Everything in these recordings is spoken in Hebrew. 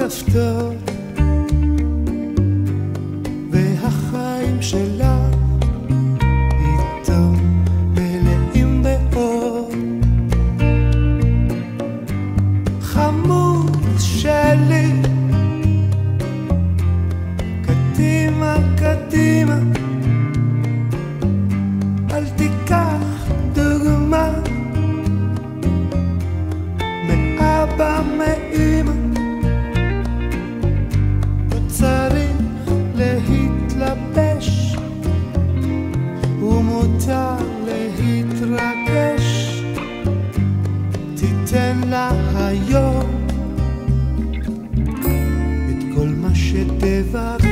כפתור והחיים שלה איתו מלאים באור. חמוד שלי, קדימה קדימה, אל תיקח דוגמה מאבא מאמא. לא צריך להתלבש ומותר להתרגש, תיתן לה היום את כל מה שתבקש.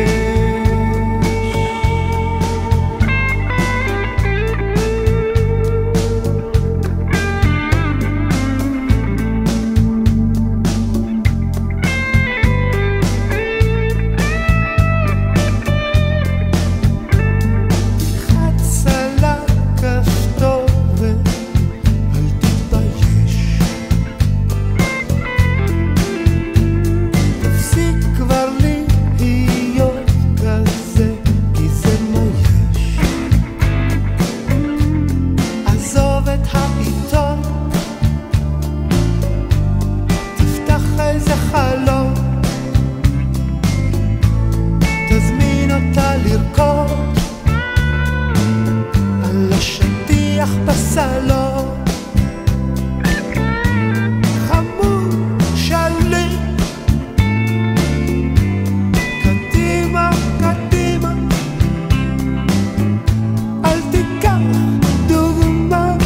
תזמין אותה לרקוד על השטיח בסלון. חמוד שלי, קדימה קדימה, אל תיקח דוגמה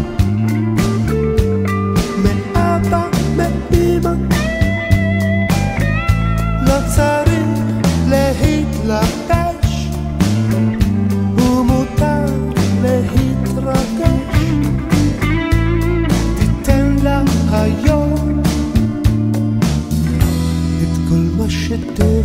מאבא מאמא. לא צריך להתלבש ומותר להתרגש, תיתן לה היום את כל מה שתבקש.